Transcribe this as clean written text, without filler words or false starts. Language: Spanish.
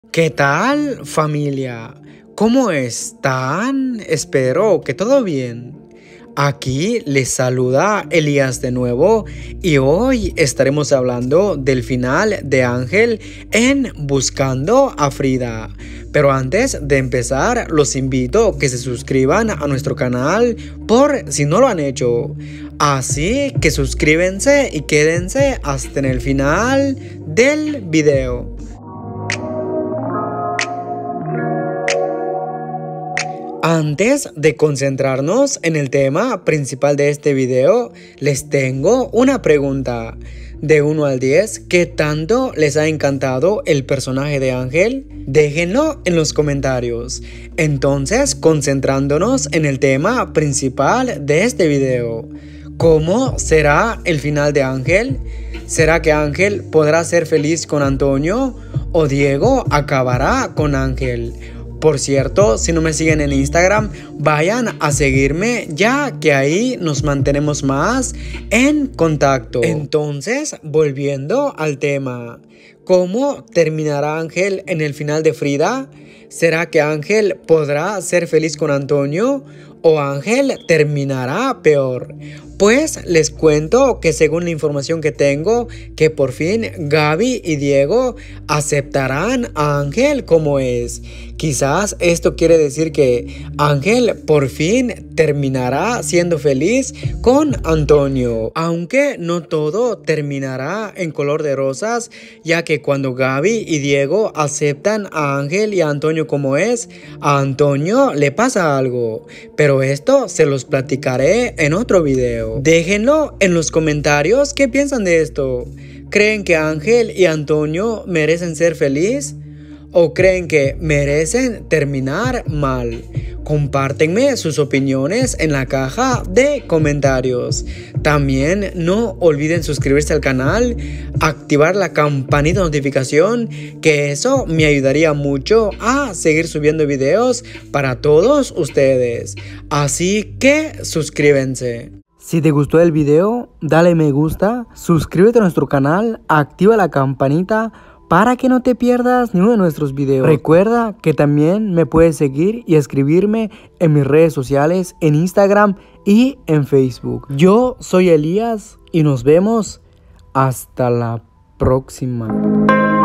¿Qué tal, familia? ¿Cómo están? Espero que todo bien. Aquí les saluda Elías de nuevo y hoy estaremos hablando del final de Ángel en Buscando a Frida. Pero antes de empezar, los invito a que se suscriban a nuestro canal por si no lo han hecho. Así que suscríbanse y quédense hasta en el final del video. Antes de concentrarnos en el tema principal de este video, les tengo una pregunta. De 1 al 10, ¿qué tanto les ha encantado el personaje de Ángel? Déjenlo en los comentarios. Entonces, concentrándonos en el tema principal de este video. ¿Cómo será el final de Ángel? ¿Será que Ángel podrá ser feliz con Antonio o Diego acabará con Ángel? Por cierto, si no me siguen en Instagram, vayan a seguirme ya que ahí nos mantenemos más en contacto. Entonces, volviendo al tema, ¿cómo terminará Ángel en el final de Frida? ¿Será que Ángel podrá ser feliz con Antonio o Ángel terminará peor? Pues les cuento que según la información que tengo, que por fin Gaby y Diego aceptarán a Ángel como es. Quizás esto quiere decir que Ángel por fin terminará siendo feliz con Antonio. Aunque no todo terminará en color de rosas, ya que cuando Gaby y Diego aceptan a Ángel y a Antonio como es, a Antonio le pasa algo. Pero esto se los platicaré en otro video. Déjenlo en los comentarios qué piensan de esto. ¿Creen que Ángel y Antonio merecen ser felices? ¿O creen que merecen terminar mal? Compártenme sus opiniones en la caja de comentarios. También no olviden suscribirse al canal, activar la campanita de notificación, que eso me ayudaría mucho a seguir subiendo videos para todos ustedes. Así que suscríbanse. Si te gustó el video, dale me gusta, suscríbete a nuestro canal, activa la campanita para que no te pierdas ninguno de nuestros videos. Recuerda que también me puedes seguir y escribirme en mis redes sociales, en Instagram y en Facebook. Yo soy Elías y nos vemos hasta la próxima.